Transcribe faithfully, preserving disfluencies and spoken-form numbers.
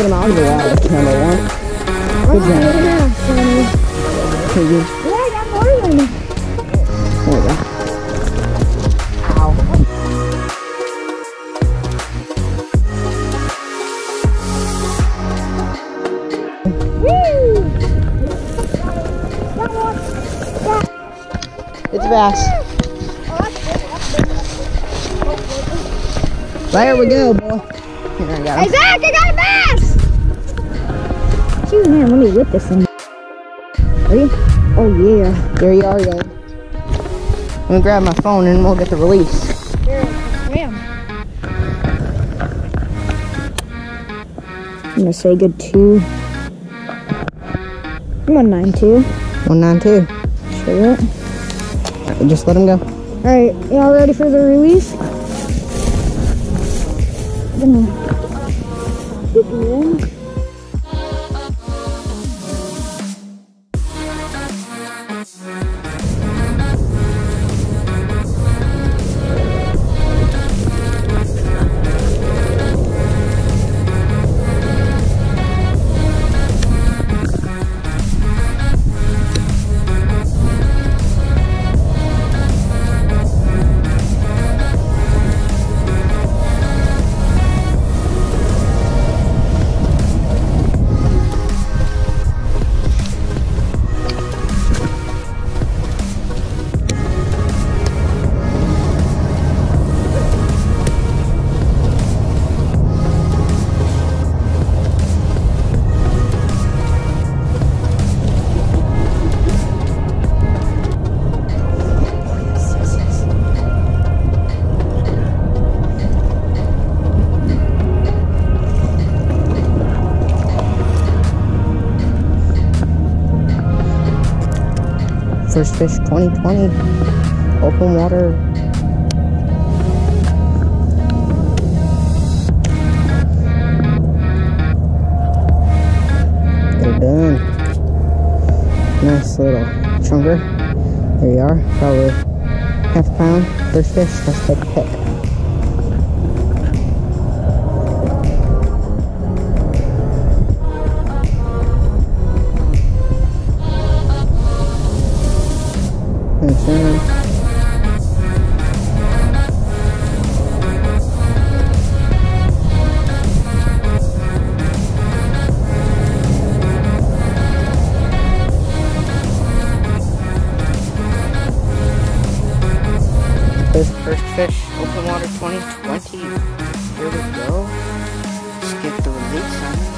him out of the water, number one. Good job. Yeah, Sonny. Pretty good. Yeah, I got more than you. There we go. Ow. Woo! Got one. Got It's a bass. Oh, that's good. That's good. There we go, boy. Here, I got Hey, him. Zach, I got a bass! Shoot, man, let me whip this thing. Ready? Oh, yeah. There you are, again. I'm gonna grab my phone and we'll get the release. Here, swim. I'm gonna say good two. one nine two. one nine two. Sure it. Alright, just let him go. Alright, y'all ready for the release? I'm gonna dip you in. First fish twenty twenty. Open water. They're done. Nice little chunker. There you are. Probably half a pound. First fish. Let's take a pick. Thanks, First, first fish, open water twenty twenty. Here we go. Let's get the release on it.